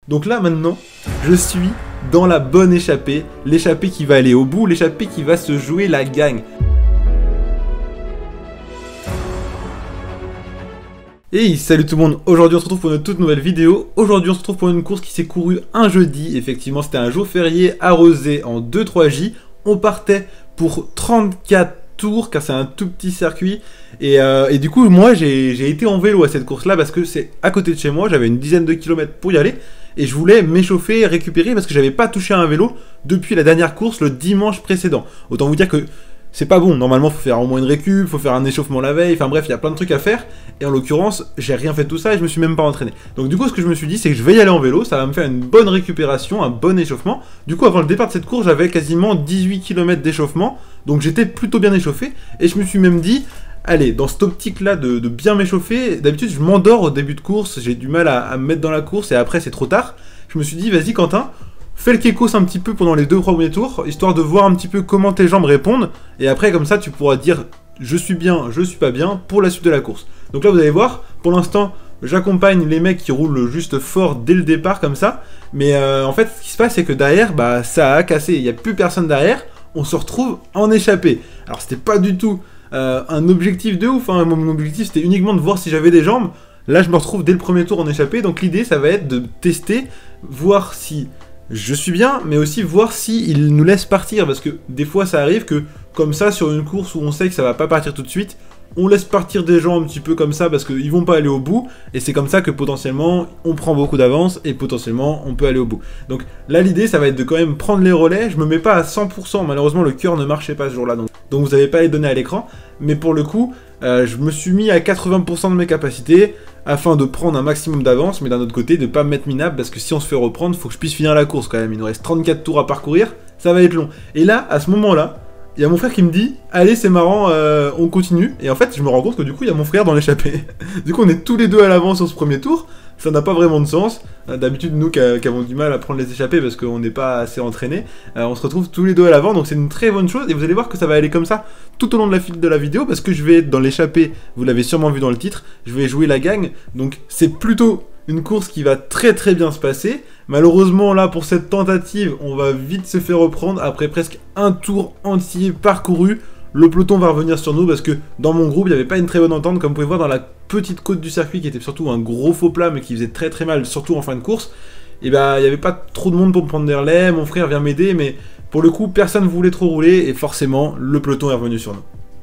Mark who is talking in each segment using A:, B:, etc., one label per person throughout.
A: Donc là maintenant, je suis dans la bonne échappée, l'échappée qui va aller au bout, l'échappée qui va se jouer la gagne. Et salut tout le monde, aujourd'hui on se retrouve pour une toute nouvelle vidéo. Aujourd'hui on se retrouve pour une course qui s'est courue un jeudi, effectivement c'était un jour férié arrosé en 2-3J. On partait pour 34 tours car c'est un tout petit circuit et du coup moi j'ai été en vélo à cette course là parce que c'est à côté de chez moi, j'avais une dizaine de kilomètres pour y aller et je voulais m'échauffer, récupérer parce que j'avais pas touché à un vélo depuis la dernière course le dimanche précédent. Autant vous dire que c'est pas bon, normalement faut faire au moins une récup, faut faire un échauffement la veille, enfin bref il y a plein de trucs à faire et en l'occurrence j'ai rien fait de tout ça et je me suis même pas entraîné. Donc du coup ce que je me suis dit c'est que je vais y aller en vélo, ça va me faire une bonne récupération, un bon échauffement. Du coup avant le départ de cette course j'avais quasiment 18 km d'échauffement, donc j'étais plutôt bien échauffé et je me suis même dit allez, dans cette optique là de bien m'échauffer, d'habitude je m'endors au début de course, j'ai du mal à me mettre dans la course et après c'est trop tard. Je me suis dit vas-y Quentin, fais le kékos un petit peu pendant les 2 premiers tours, histoire de voir un petit peu comment tes jambes répondent, et après comme ça tu pourras dire je suis bien, je suis pas bien pour la suite de la course. Donc là vous allez voir, pour l'instant j'accompagne les mecs qui roulent juste fort dès le départ comme ça, mais en fait ce qui se passe c'est que derrière bah ça a cassé, il n'y a plus personne derrière, on se retrouve en échappée. Alors c'était pas du tout un objectif de ouf, hein. Mon objectif c'était uniquement de voir si j'avais des jambes. Là je me retrouve dès le premier tour en échappée, donc l'idée ça va être de tester, voir si je suis bien, mais aussi voir si il nous laisse partir, parce que des fois ça arrive que, comme ça, sur une course où on sait que ça va pas partir tout de suite, on laisse partir des gens un petit peu comme ça, parce qu'ils vont pas aller au bout, et c'est comme ça que potentiellement, on prend beaucoup d'avance, et potentiellement, on peut aller au bout. Donc là, l'idée, ça va être de quand même prendre les relais, je me mets pas à 100%, malheureusement, le cœur ne marchait pas ce jour-là, donc vous n'avez pas les données à l'écran, mais pour le coup, je me suis mis à 80% de mes capacités, afin de prendre un maximum d'avance, mais d'un autre côté, de pas me mettre minable, parce que si on se fait reprendre, faut que je puisse finir la course quand même. Il nous reste 34 tours à parcourir, ça va être long. Et là, à ce moment-là, il y a mon frère qui me dit « Allez, c'est marrant, on continue ». Et en fait, je me rends compte que du coup, il y a mon frère dans l'échappée. Du coup, on est tous les deux à l'avant sur ce premier tour. Ça n'a pas vraiment de sens. D'habitude, nous qui avons du mal à prendre les échappées parce qu'on n'est pas assez entraînés, on se retrouve tous les deux à l'avant, donc c'est une très bonne chose. Et vous allez voir que ça va aller comme ça tout au long de la vidéo, parce que je vais être dans l'échappée, vous l'avez sûrement vu dans le titre, je vais jouer la gagne. Donc c'est plutôt une course qui va très très bien se passer. Malheureusement là, pour cette tentative, on va vite se faire reprendre après presque un tour entier parcouru. Le peloton va revenir sur nous parce que dans mon groupe, il n'y avait pas une très bonne entente. Comme vous pouvez voir dans la petite côte du circuit qui était surtout un gros faux plat mais qui faisait très très mal, surtout en fin de course, et bah il n'y avait pas trop de monde pour me prendre des relais. Mon frère vient m'aider, mais pour le coup, personne ne voulait trop rouler et forcément, le peloton est revenu sur nous.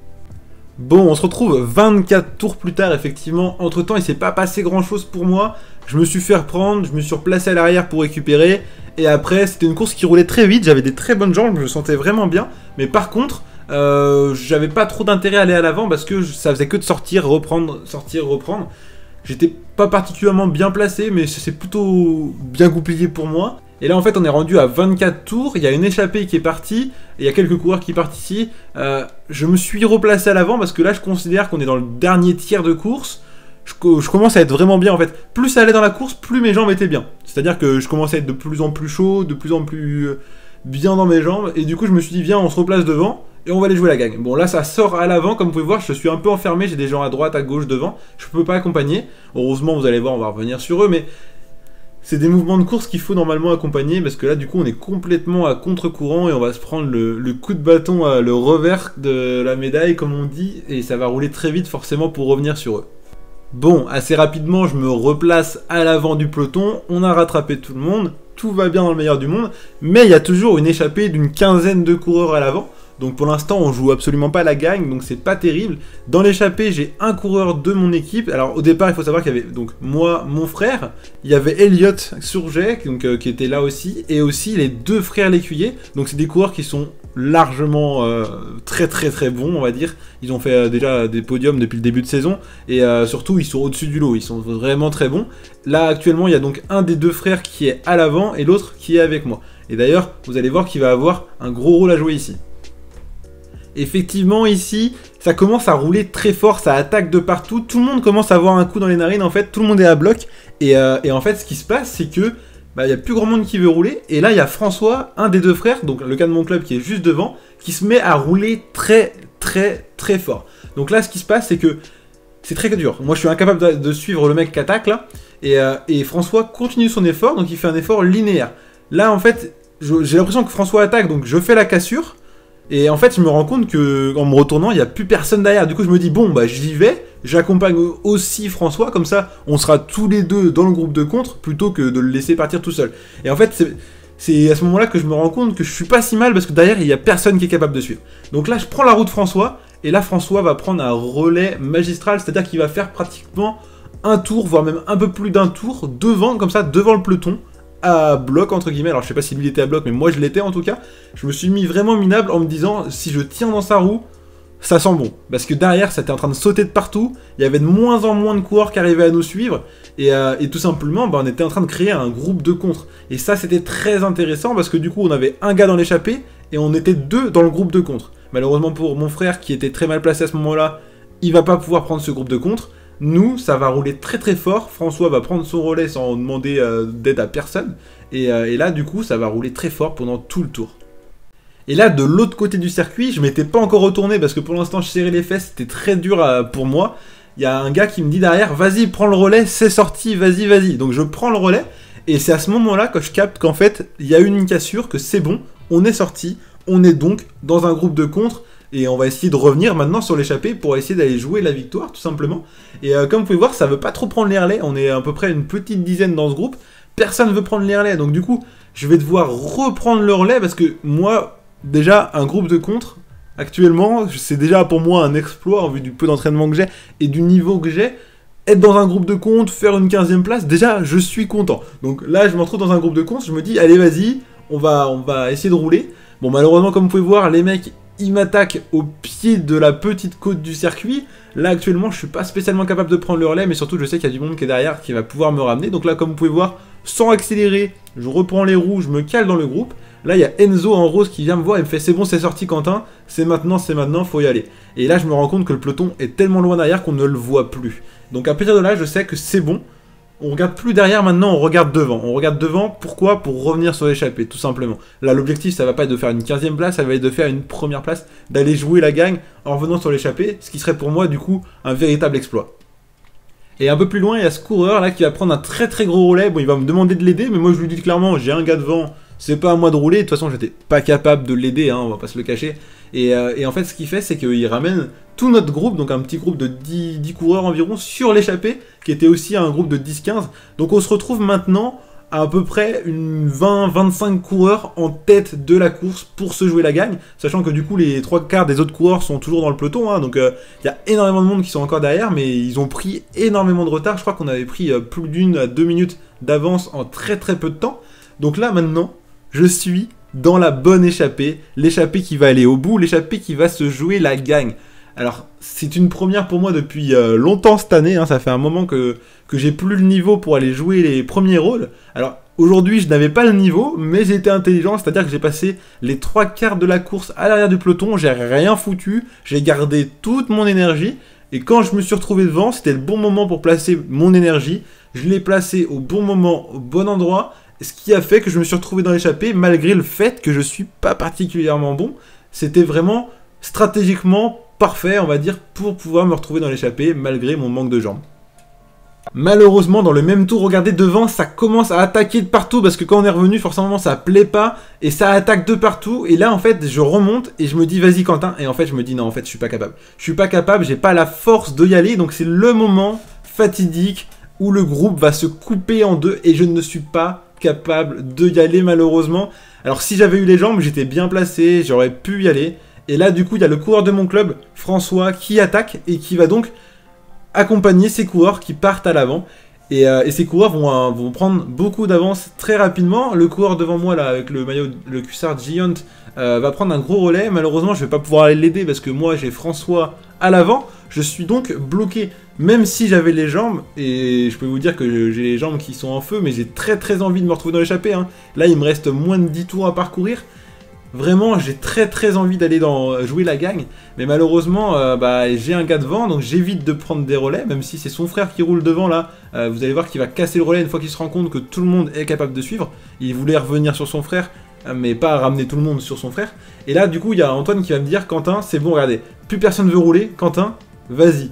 A: Bon, on se retrouve 24 tours plus tard, effectivement. Entre temps, il s'est pas passé grand chose pour moi. Je me suis fait reprendre, je me suis replacé à l'arrière pour récupérer. Et après, c'était une course qui roulait très vite. J'avais des très bonnes jambes, je me sentais vraiment bien. Mais par contre, j'avais pas trop d'intérêt à aller à l'avant parce que ça faisait que de sortir, reprendre, sortir, reprendre. J'étais pas particulièrement bien placé, mais c'est plutôt bien goupillé pour moi. Et là en fait on est rendu à 24 tours, il y a une échappée qui est partie, et il y a quelques coureurs qui partent ici. Je me suis replacé à l'avant parce que là je considère qu'on est dans le dernier tiers de course. Je commence à être vraiment bien en fait. Plus ça allait dans la course, plus mes jambes étaient bien. C'est-à-dire que je commençais à être de plus en plus chaud, de plus en plus bien dans mes jambes, et du coup je me suis dit viens on se replace devant, et on va aller jouer la gagne. Bon là ça sort à l'avant, comme vous pouvez voir, je suis un peu enfermé, j'ai des gens à droite, à gauche, devant, je peux pas accompagner. Heureusement vous allez voir, on va revenir sur eux, mais c'est des mouvements de course qu'il faut normalement accompagner, parce que là du coup on est complètement à contre-courant et on va se prendre le coup de bâton, le revers de la médaille comme on dit, et ça va rouler très vite forcément pour revenir sur eux. Bon, assez rapidement je me replace à l'avant du peloton, on a rattrapé tout le monde, tout va bien dans le meilleur du monde, mais il y a toujours une échappée d'une quinzaine de coureurs à l'avant. Donc pour l'instant on joue absolument pas la gagne, donc c'est pas terrible. Dans l'échappée j'ai un coureur de mon équipe. Alors au départ il faut savoir qu'il y avait donc moi, mon frère, il y avait Elliot Surget donc, qui était là aussi, et aussi les deux frères Lécuyer. Donc c'est des coureurs qui sont largement très bons on va dire. Ils ont fait déjà des podiums depuis le début de saison, et surtout ils sont au-dessus du lot, ils sont vraiment très bons. Là actuellement il y a donc un des deux frères qui est à l'avant et l'autre qui est avec moi. Et d'ailleurs vous allez voir qu'il va avoir un gros rôle à jouer ici. Effectivement ici, ça commence à rouler très fort, ça attaque de partout, tout le monde commence à avoir un coup dans les narines en fait, tout le monde est à bloc, et en fait ce qui se passe c'est que il y a plus grand monde qui veut rouler, et là il y a François, un des deux frères, donc le cas de mon club qui est juste devant, qui se met à rouler très fort. Donc là ce qui se passe c'est que c'est très dur. Moi, je suis incapable de suivre le mec qui attaque, là. Et François continue son effort, donc il fait un effort linéaire. Là, en fait, j'ai l'impression que François attaque, donc je fais la cassure. Et en fait, je me rends compte que en me retournant, il n'y a plus personne derrière. Du coup, je me dis, bon, bah j'y vais, j'accompagne aussi François, comme ça, on sera tous les deux dans le groupe de contre, plutôt que de le laisser partir tout seul. Et en fait, c'est à ce moment-là que je me rends compte que je suis pas si mal, parce que derrière, il n'y a personne qui est capable de suivre. Donc là, je prends la route François, et là, François va prendre un relais magistral, c'est-à-dire qu'il va faire pratiquement un tour, voire même un peu plus d'un tour, devant, comme ça, devant le peloton, à bloc entre guillemets. Alors je sais pas si lui était à bloc, mais moi je l'étais en tout cas. Je me suis mis vraiment minable en me disant, si je tiens dans sa roue, ça sent bon. Parce que derrière, ça était en train de sauter de partout, il y avait de moins en moins de coureurs qui arrivaient à nous suivre, et tout simplement, bah, on était en train de créer un groupe de contre. Et ça, c'était très intéressant, parce que du coup, on avait un gars dans l'échappée, et on était deux dans le groupe de contre. Malheureusement pour mon frère, qui était très mal placé à ce moment-là, il va pas pouvoir prendre ce groupe de contre. Nous, ça va rouler très très fort, François va prendre son relais sans demander d'aide à personne, et là du coup ça va rouler très fort pendant tout le tour. Et là de l'autre côté du circuit, je m'étais pas encore retourné parce que pour l'instant je serrais les fesses, c'était très dur pour moi. Il y a un gars qui me dit derrière, vas-y prends le relais, c'est sorti, vas-y vas-y. Donc je prends le relais, et c'est à ce moment-là que je capte qu'en fait il y a eu une cassure, que c'est bon, on est sorti, on est donc dans un groupe de contre. Et on va essayer de revenir maintenant sur l'échappée pour essayer d'aller jouer la victoire, tout simplement. Et comme vous pouvez voir, ça veut pas trop prendre les relais. On est à peu près une petite dizaine dans ce groupe. Personne ne veut prendre les relais. Donc du coup, je vais devoir reprendre le relais parce que moi, déjà, un groupe de contre, actuellement, c'est déjà pour moi un exploit en vue du peu d'entraînement que j'ai et du niveau que j'ai. Être dans un groupe de contre, faire une 15e place, déjà, je suis content. Donc là, je me retrouve dans un groupe de contre, je me dis, allez, vas-y, on va essayer de rouler. Bon, malheureusement, comme vous pouvez voir, les mecs... il m'attaque au pied de la petite côte du circuit. Là actuellement je suis pas spécialement capable de prendre le relais, mais surtout je sais qu'il y a du monde qui est derrière qui va pouvoir me ramener. Donc là comme vous pouvez voir, sans accélérer, je reprends les roues, je me cale dans le groupe. Là il y a Enzo en rose qui vient me voir et me fait, c'est bon, c'est sorti Quentin, c'est maintenant, faut y aller. Et là je me rends compte que le peloton est tellement loin derrière qu'on ne le voit plus. Donc à partir de là je sais que c'est bon. On regarde plus derrière maintenant, on regarde devant. On regarde devant, pourquoi? Pour revenir sur l'échappée, tout simplement. Là, l'objectif, ça va pas être de faire une 15e place, ça va être de faire une première place, d'aller jouer la gagne en revenant sur l'échappée, ce qui serait pour moi, du coup, un véritable exploit. Et un peu plus loin, il y a ce coureur là qui va prendre un très très gros relais. Bon, il va me demander de l'aider, mais moi je lui dis clairement, j'ai un gars devant, c'est pas à moi de rouler. De toute façon, j'étais pas capable de l'aider, hein, on va pas se le cacher. Et en fait, ce qu'il fait, c'est qu'il ramène tout notre groupe, donc un petit groupe de 10 coureurs environ, sur l'échappée, qui était aussi un groupe de 10-15. Donc on se retrouve maintenant à peu près une 20-25 coureurs en tête de la course pour se jouer la gagne, sachant que du coup les 3/4 des autres coureurs sont toujours dans le peloton, hein, donc il y a énormément de monde qui sont encore derrière, mais ils ont pris énormément de retard. Je crois qu'on avait pris plus d'1 à 2 minutes d'avance en très très peu de temps. Donc là maintenant, je suis dans la bonne échappée, l'échappée qui va aller au bout, l'échappée qui va se jouer la gagne. Alors, c'est une première pour moi depuis longtemps cette année, hein, ça fait un moment que j'ai plus le niveau pour aller jouer les premiers rôles. Alors, aujourd'hui, je n'avais pas le niveau, mais j'ai été intelligent, c'est-à-dire que j'ai passé les 3/4 de la course à l'arrière du peloton, j'ai rien foutu, j'ai gardé toute mon énergie, et quand je me suis retrouvé devant, c'était le bon moment pour placer mon énergie, je l'ai placé au bon moment, au bon endroit, ce qui a fait que je me suis retrouvé dans l'échappée, malgré le fait que je suis pas particulièrement bon. C'était vraiment stratégiquement parfait, on va dire, pour pouvoir me retrouver dans l'échappée, malgré mon manque de jambes. Malheureusement, dans le même tour, regardez devant, ça commence à attaquer de partout, parce que quand on est revenu, forcément, ça plaît pas, et ça attaque de partout, et là, en fait, je remonte, et je me dis, vas-y, Quentin, et en fait, je me dis, non, en fait, je suis pas capable. Je suis pas capable, j'ai pas la force de y aller, donc c'est le moment fatidique où le groupe va se couper en deux, et je ne suis pas capable de y aller, malheureusement. Alors, si j'avais eu les jambes, j'étais bien placé, j'aurais pu y aller, et là, du coup, il y a le coureur de mon club, François, qui attaque, et qui va donc accompagner ces coureurs qui partent à l'avant. Et ces coureurs vont prendre beaucoup d'avance très rapidement. Le coureur devant moi, là, avec le maillot, le Cuissard Giant, va prendre un gros relais. Malheureusement, je ne vais pas pouvoir aller l'aider parce que moi, j'ai François à l'avant. Je suis donc bloqué, même si j'avais les jambes. Et je peux vous dire que j'ai les jambes qui sont en feu, mais j'ai très très envie de me retrouver dans l'échappée, hein. Là, il me reste moins de 10 tours à parcourir. Vraiment, j'ai très très envie d'aller jouer la gagne, mais malheureusement, j'ai un gars devant, donc j'évite de prendre des relais, même si c'est son frère qui roule devant là. Vous allez voir qu'il va casser le relais une fois qu'il se rend compte que tout le monde est capable de suivre. Il voulait revenir sur son frère, mais pas ramener tout le monde sur son frère. Et là, du coup, il y a Antoine qui va me dire, Quentin, c'est bon, regardez, plus personne veut rouler, Quentin, vas-y.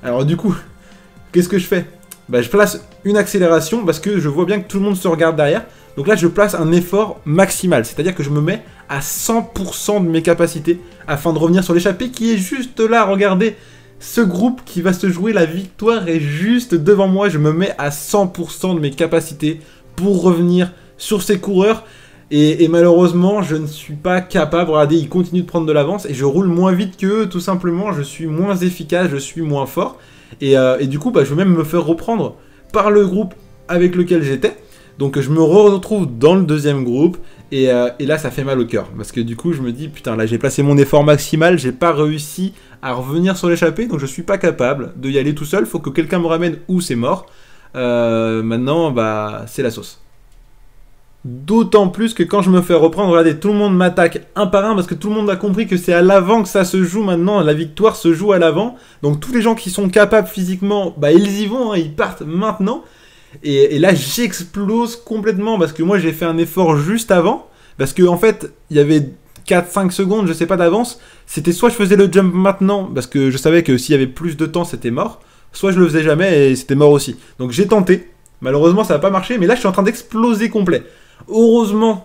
A: Alors du coup, qu'est-ce que je fais? Bah, je place une accélération parce que je vois bien que tout le monde se regarde derrière. Donc là, je place un effort maximal, c'est-à-dire que je me mets à 100% de mes capacités afin de revenir sur l'échappée qui est juste là. Regardez, ce groupe qui va se jouer la victoire est juste devant moi. Je me mets à 100% de mes capacités pour revenir sur ces coureurs. Et malheureusement, je ne suis pas capable. Regardez, ils continuent de prendre de l'avance et je roule moins vite qu'eux, tout simplement. Je suis moins efficace, je suis moins fort. Et du coup, bah, je vais même me faire reprendre par le groupe avec lequel j'étais. Donc je me retrouve dans le deuxième groupe. Et là, ça fait mal au cœur. Parce que du coup, je me dis, putain, là, j'ai placé mon effort maximal. J'ai pas réussi à revenir sur l'échappée. Donc je suis pas capable de y aller tout seul. Faut que quelqu'un me ramène ou c'est mort. Maintenant, bah, c'est la sauce. D'autant plus que quand je me fais reprendre, regardez, tout le monde m'attaque un par un parce que tout le monde a compris que c'est à l'avant que ça se joue maintenant. La victoire se joue à l'avant. Donc tous les gens qui sont capables physiquement, bah ils y vont, hein, ils partent maintenant. Et là, j'explose complètement parce que moi, j'ai fait un effort juste avant. Parce que en fait, il y avait 4-5 secondes, je sais pas d'avance. C'était soit je faisais le jump maintenant parce que je savais que s'il y avait plus de temps, c'était mort. Soit je le faisais jamais et c'était mort aussi. Donc j'ai tenté. Malheureusement, ça n'a pas marché. Mais là, je suis en train d'exploser complet. Heureusement,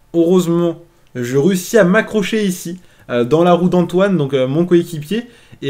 A: je réussis à m'accrocher ici, dans la roue d'Antoine, donc mon coéquipier. Et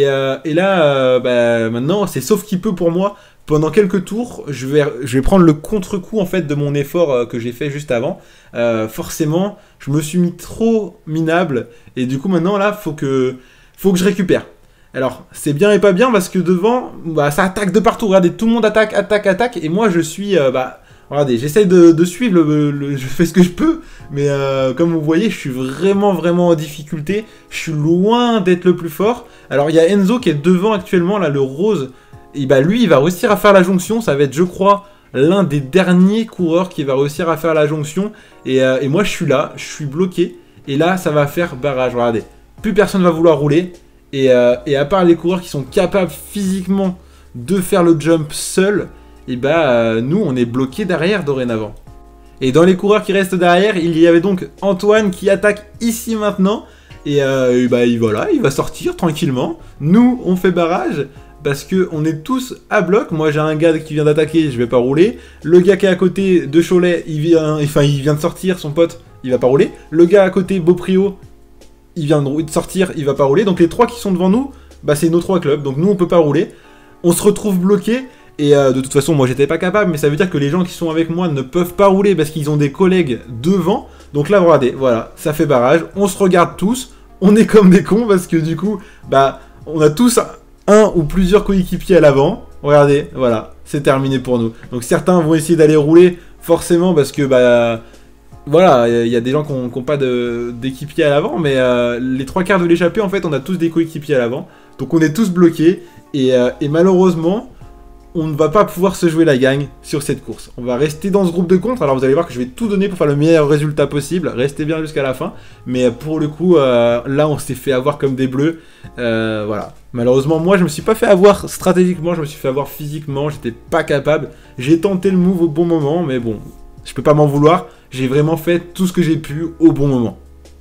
A: là, bah, maintenant, c'est sauf qui peut pour moi. Pendant quelques tours, je vais prendre le contre-coup en fait de mon effort que j'ai fait juste avant. Forcément, je me suis mis trop minable. Et du coup, maintenant, là, faut que je récupère. Alors, c'est bien et pas bien parce que devant, bah, ça attaque de partout. Regardez, tout le monde attaque. Et moi, je suis... regardez, j'essaye de suivre, je fais ce que je peux, mais comme vous voyez, je suis vraiment en difficulté. Je suis loin d'être le plus fort. Alors, il y a Enzo qui est devant actuellement, là, le rose. Et bah, lui, il va réussir à faire la jonction. Ça va être, je crois, l'un des derniers coureurs qui va réussir à faire la jonction. Et moi, je suis là, je suis bloqué. Et là, ça va faire barrage. Regardez, plus personne va vouloir rouler. Et à part les coureurs qui sont capables physiquement de faire le jump seul, et bah nous on est bloqué derrière dorénavant. Et dans les coureurs qui restent derrière, il y avait donc Antoine qui attaque ici maintenant. Et voilà, il va sortir tranquillement. Nous on fait barrage parce que on est tous à bloc. Moi j'ai un gars qui vient d'attaquer, je vais pas rouler. Le gars qui est à côté de Cholet, il vient de sortir, son pote, il va pas rouler. Le gars à côté, Beauprio, il vient de sortir, il va pas rouler. Donc les trois qui sont devant nous, bah c'est nos trois clubs. Donc nous on peut pas rouler. On se retrouve bloqué. Et de toute façon, moi j'étais pas capable, mais ça veut dire que les gens qui sont avec moi ne peuvent pas rouler parce qu'ils ont des collègues devant. Donc là, regardez, voilà, ça fait barrage. On se regarde tous, on est comme des cons parce que du coup, bah, on a tous un ou plusieurs coéquipiers à l'avant. Regardez, voilà, c'est terminé pour nous. Donc certains vont essayer d'aller rouler forcément parce que, bah, voilà, il y a des gens qui n'ont pas d'équipiers à l'avant, mais les trois quarts de l'échappée, en fait, on a tous des coéquipiers à l'avant. Donc on est tous bloqués et malheureusement, on ne va pas pouvoir se jouer la gagne sur cette course. On va rester dans ce groupe de contre. Alors vous allez voir que je vais tout donner pour faire le meilleur résultat possible. Restez bien jusqu'à la fin. Mais pour le coup, là on s'est fait avoir comme des bleus. Voilà. Malheureusement, moi je me suis pas fait avoir stratégiquement, je me suis fait avoir physiquement. J'étais pas capable. J'ai tenté le move au bon moment, mais bon, je peux pas m'en vouloir. J'ai vraiment fait tout ce que j'ai pu au bon moment.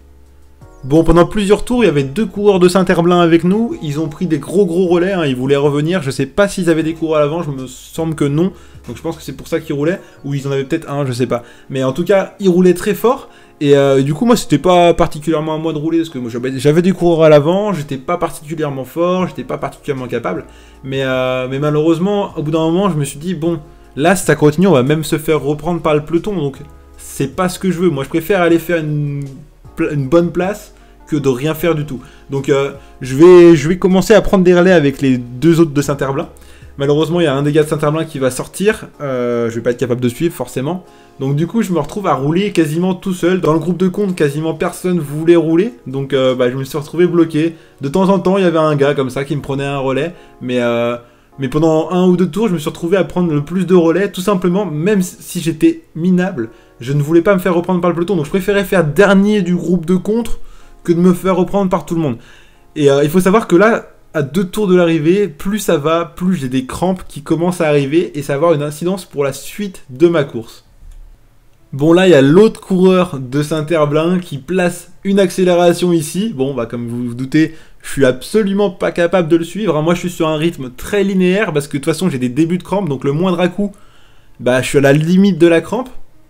A: Bon, pendant plusieurs tours, il y avait deux coureurs de Saint-Herblain avec nous. Ils ont pris des gros relais, hein. Ils voulaient revenir. Je sais pas s'ils avaient des coureurs à l'avant, je me semble que non. Donc je pense que c'est pour ça qu'ils roulaient. Ou ils en avaient peut-être un, je sais pas. Mais en tout cas, ils roulaient très fort. Et du coup, moi, c'était pas particulièrement à moi de rouler. Parce que moi, j'avais des coureurs à l'avant. J'étais pas particulièrement fort. J'étais pas particulièrement capable. Mais malheureusement, au bout d'un moment, je me suis dit, bon, là, si ça continue, on va même se faire reprendre par le peloton. Donc c'est pas ce que je veux. Moi, je préfère aller faire une bonne place que de rien faire du tout. Donc je vais commencer à prendre des relais avec les deux autres de Saint-Herblain. Malheureusement, il y a un des gars de Saint-Herblain qui va sortir. Je vais pas être capable de suivre, forcément. Donc du coup, je me retrouve à rouler quasiment tout seul. Dans le groupe de compte, quasiment personne voulait rouler. Donc je me suis retrouvé bloqué. De temps en temps, il y avait un gars comme ça qui me prenait un relais. Mais pendant un ou deux tours, je me suis retrouvé à prendre le plus de relais. Tout simplement, même si j'étais minable, je ne voulais pas me faire reprendre par le peloton. Donc je préférais faire dernier du groupe de contre que de me faire reprendre par tout le monde. Et il faut savoir que là, à 2 tours de l'arrivée, plus ça va, plus j'ai des crampes qui commencent à arriver et ça va avoir une incidence pour la suite de ma course. Bon là, il y a l'autre coureur de Saint-Herblain qui place une accélération ici. Bon, bah comme vous vous doutez, je suis absolument pas capable de le suivre. Moi, je suis sur un rythme très linéaire parce que de toute façon, j'ai des débuts de crampe. Donc le moindre à-coup, bah je suis à la limite de la crampe.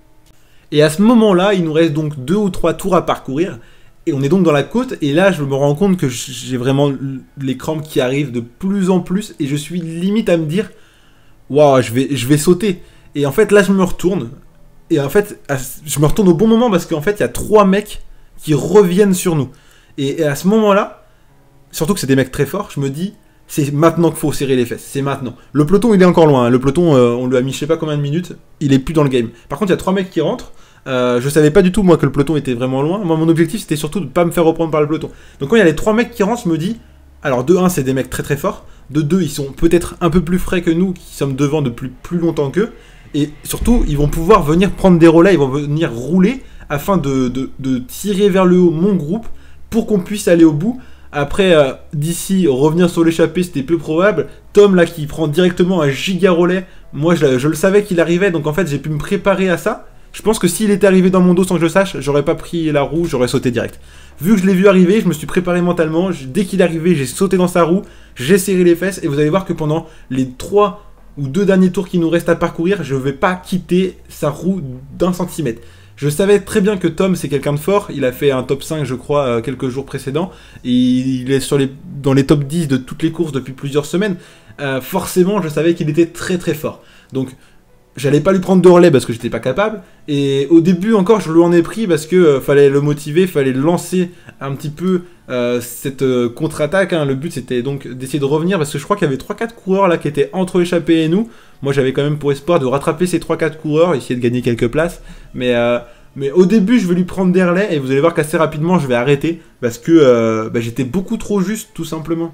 A: Et à ce moment-là, il nous reste donc 2 ou 3 tours à parcourir. Et on est donc dans la côte. Et là, je me rends compte que j'ai vraiment les crampes qui arrivent de plus en plus. Et je suis limite à me dire, waouh, je vais sauter. Et en fait, là, je me retourne. Et en fait, je me retourne au bon moment parce qu'en fait, il y a 3 mecs qui reviennent sur nous. Et à ce moment-là, surtout que c'est des mecs très forts, je me dis, c'est maintenant qu'il faut serrer les fesses. C'est maintenant. Le peloton, il est encore loin. Hein. Le peloton, on lui a mis je sais pas combien de minutes. Il est plus dans le game. Par contre, il y a 3 mecs qui rentrent. Je savais pas du tout, moi, que le peloton était vraiment loin. Moi, mon objectif, c'était surtout de pas me faire reprendre par le peloton. Donc quand il y a les 3 mecs qui rentrent, je me dis, alors de 1, c'est des mecs très très forts. De 2, ils sont peut-être un peu plus frais que nous, qui sommes devant depuis plus longtemps qu'eux. Et surtout, ils vont pouvoir venir prendre des relais, ils vont venir rouler afin de tirer vers le haut mon groupe pour qu'on puisse aller au bout. Après, d'ici, revenir sur l'échappée, c'était peu probable. Tom, là, qui prend directement un giga relais, moi, je le savais qu'il arrivait, donc en fait, j'ai pu me préparer à ça. Je pense que s'il était arrivé dans mon dos sans que je sache, j'aurais pas pris la roue, j'aurais sauté direct. Vu que je l'ai vu arriver, je me suis préparé mentalement. Dès qu'il est arrivé, j'ai sauté dans sa roue, j'ai serré les fesses, et vous allez voir que pendant les 3 ou 2 derniers tours qui nous restent à parcourir, je ne vais pas quitter sa roue d'1 centimètre. Je savais très bien que Tom, c'est quelqu'un de fort. Il a fait un top 5, je crois, quelques jours précédents. Et il est dans les top 10 de toutes les courses depuis plusieurs semaines. Forcément, je savais qu'il était très très fort. Donc, j'allais pas lui prendre de relais parce que j'étais pas capable. Et au début encore, je lui en ai pris parce que fallait le motiver, fallait lancer un petit peu cette contre-attaque. Hein. Le but, c'était donc d'essayer de revenir parce que je crois qu'il y avait 3-4 coureurs là qui étaient entre l'échappée et nous. Moi, j'avais quand même pour espoir de rattraper ces 3-4 coureurs, essayer de gagner quelques places. Mais au début, je vais lui prendre des relais et vous allez voir qu'assez rapidement, je vais arrêter parce que j'étais beaucoup trop juste, tout simplement.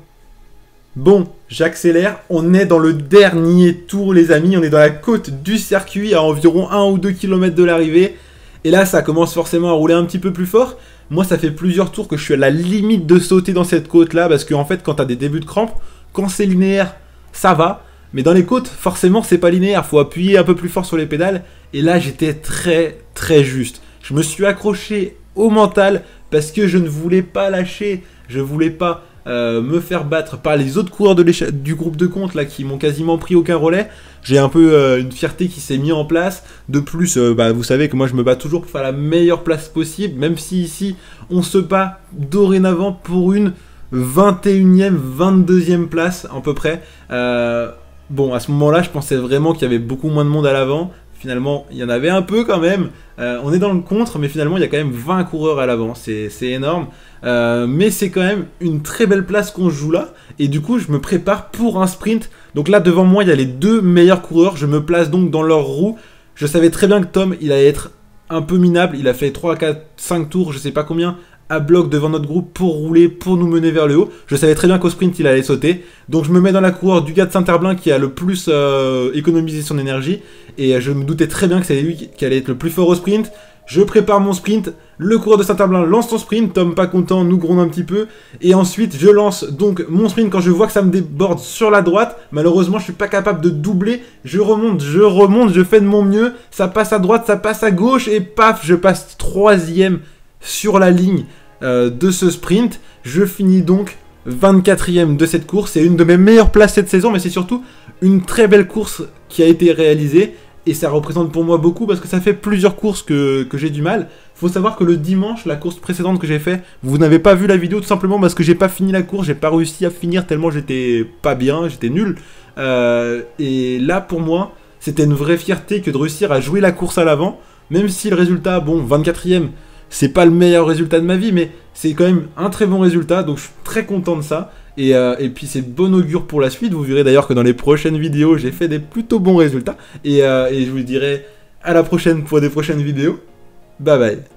A: Bon, j'accélère, on est dans le dernier tour les amis, on est dans la côte du circuit à environ 1 ou 2 km de l'arrivée. Et là ça commence forcément à rouler un petit peu plus fort. Moi ça fait plusieurs tours que je suis à la limite de sauter dans cette côte là. Parce qu'en fait quand t'as des débuts de crampes, quand c'est linéaire ça va. Mais dans les côtes forcément c'est pas linéaire, faut appuyer un peu plus fort sur les pédales. Et là j'étais très très juste. Je me suis accroché au mental parce que je ne voulais pas lâcher, je voulais pas... me faire battre par les autres coureurs du groupe de compte là qui m'ont quasiment pris aucun relais. J'ai un peu une fierté qui s'est mise en place. De plus, vous savez que moi je me bats toujours pour faire la meilleure place possible, même si ici on se bat dorénavant pour une 21e, 22e place à peu près. Bon, à ce moment-là, je pensais vraiment qu'il y avait beaucoup moins de monde à l'avant. Finalement, il y en avait un peu quand même. On est dans le contre, mais finalement, il y a quand même 20 coureurs à l'avant. C'est énorme. Mais c'est quand même une très belle place qu'on joue là. Et du coup, je me prépare pour un sprint. Donc là, devant moi, il y a les 2 meilleurs coureurs. Je me place donc dans leur roue. Je savais très bien que Tom, il allait être un peu minable. Il a fait 3, 4, 5 tours, je sais pas combien, à bloc devant notre groupe pour rouler, pour nous mener vers le haut. Je savais très bien qu'au sprint, il allait sauter. Donc je me mets dans la coureur du gars de Saint-Herblain qui a le plus économisé son énergie. Et je me doutais très bien que c'était lui qui allait être le plus fort au sprint. Je prépare mon sprint, le coureur de Saint-Herblain lance son sprint, Tom pas content, nous gronde un petit peu. Et ensuite je lance donc mon sprint quand je vois que ça me déborde sur la droite. Malheureusement je suis pas capable de doubler, je remonte, je fais de mon mieux. Ça passe à droite, ça passe à gauche et paf, je passe 3e sur la ligne de ce sprint. Je finis donc 24e de cette course. C'est une de mes meilleures places cette saison, mais c'est surtout une très belle course qui a été réalisée. Et ça représente pour moi beaucoup parce que ça fait plusieurs courses que j'ai du mal. Faut savoir que le dimanche, la course précédente que j'ai fait, vous n'avez pas vu la vidéo tout simplement parce que j'ai pas fini la course, j'ai pas réussi à finir tellement j'étais pas bien, j'étais nul. Et là pour moi, c'était une vraie fierté que de réussir à jouer la course à l'avant. Même si le résultat, bon, 24e, c'est pas le meilleur résultat de ma vie, mais c'est quand même un très bon résultat, donc je suis très content de ça. Et puis c'est bon augure pour la suite. Vous verrez d'ailleurs que dans les prochaines vidéos, j'ai fait des plutôt bons résultats. Et je vous dirai à la prochaine pour des prochaines vidéos. Bye bye.